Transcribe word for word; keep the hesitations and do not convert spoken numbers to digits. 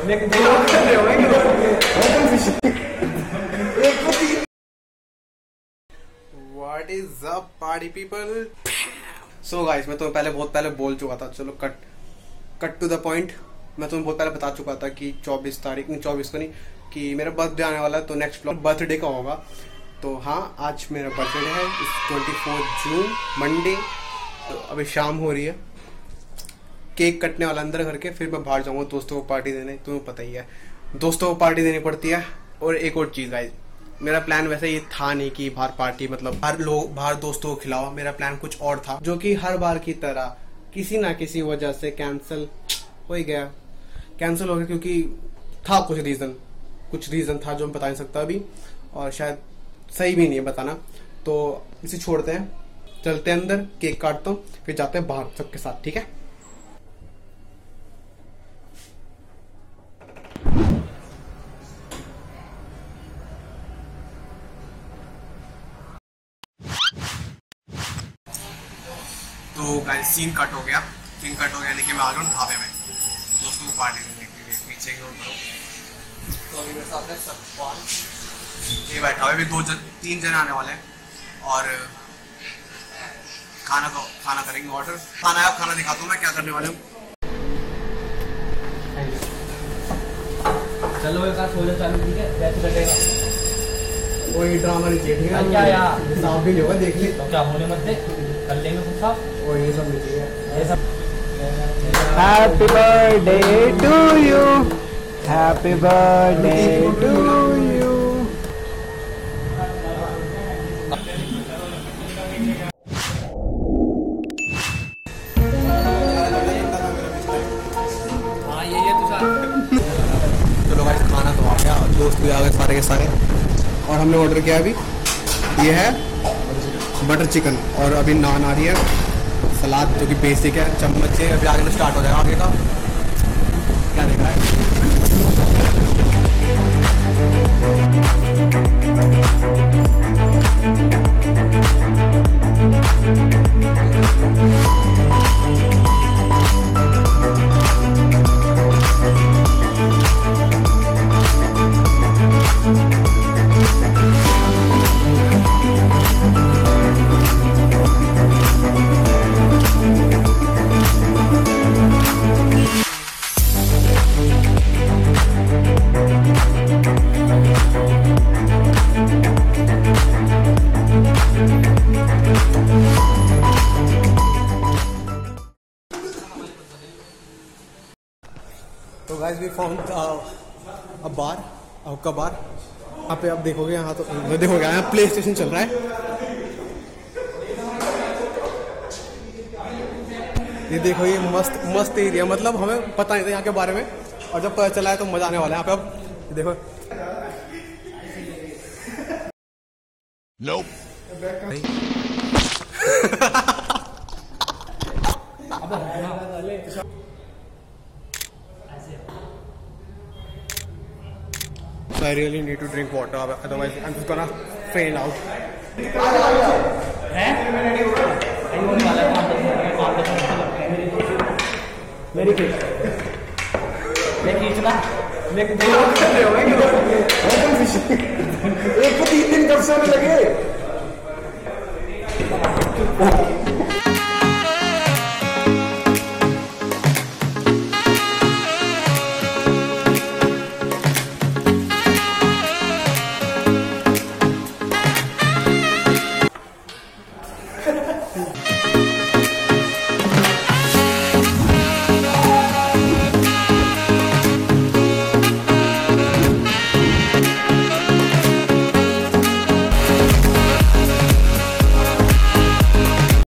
What is up party people? So guys, मैं तुम्हें पहले बहुत पहले बोल चुका था, चलो cut cut to the point. मैं तुम्हें बहुत पहले बता चुका था कि चौबीस तारीख नहीं चौबीस को नहीं कि मेरा बर्थडे आने वाला है, तो नेक्स्ट ब्लॉग बर्थडे का होगा। तो हाँ, आज मेरा बर्थडे है, इस ट्वेंटी फोर्थ जून मंडे। तो अभी शाम हो रही है, केक कटने वाला अंदर घर के, फिर मैं बाहर जाऊँगा दोस्तों को पार्टी देने। तुम्हें पता ही है दोस्तों को पार्टी देनी पड़ती है। और एक और चीज़ गाइस, मेरा प्लान वैसे ये था नहीं कि बाहर पार्टी मतलब हर लोग बाहर दोस्तों को खिलाओ। मेरा प्लान कुछ और था, जो कि हर बार की तरह किसी ना किसी वजह से कैंसिल हो ही गया कैंसिल हो गया क्योंकि था कुछ रीज़न कुछ रीज़न था जो मैं बता नहीं सकता अभी, और शायद सही भी नहीं है बताना। तो इसे छोड़ते हैं, चलते हैं अंदर, केक काटता हूँ, फिर जाते हैं बाहर सबके साथ, ठीक है। तो गाइस सीन कट हो गया सीन कट हो गया लेकिन मैं आ गया ढाबे में दोस्तों को पार्टी देने के लिए। पीछे की ओर तो अभी मेरे साथ है सतपाल, ये बैठा हुआ है। अभी दो जन तीन जन आने वाले हैं और खाना को खाना करेंगे ऑर्डर। खाना है, खाना दिखाता हूँ मैं क्या करने वाले हूँ। चलो एक साथ सोलह चालू, ठीक है, बैच कटेगा। कोई ड्रामा नहीं चाहिए, ठीक है। क्या यार साफ भी नहीं होगा, देख ले। तो क्या होने मत दे, कर लेंगे कुछ साफ। और ये सब नहीं चाहिए, ये सब। Happy birthday to you. Happy birthday to you. हाँ ये ये तुषार। चलो गाइस, खाना तो आ गया, दोस्त भी आ गए सारे के सारे, और हमने ऑर्डर किया अभी। ये है बटर चिकन और अभी नान आ रही है, सलाद जो कि बेसिक है, चम्मच से अभी आगे स्टार्ट हो जाएगा आगे का। क्या देख रहा है? तो guys we found a bar hookah bar. यहाँ पे आप देखोगे, यहाँ तो देखोगे यहाँ प्ले स्टेशन चल रहा है। ये देखो, ये मस्त मस्त एरिया, मतलब हमें पता नहीं था यहाँ के बारे में, और जब पता चला है तो मजा आने वाला है यहाँ पे। अब देखो nope. So I really need to drink water, otherwise I'm just gonna faint out. मेरी खींच मैं खींचना एक को तीन दिन कब से लगे।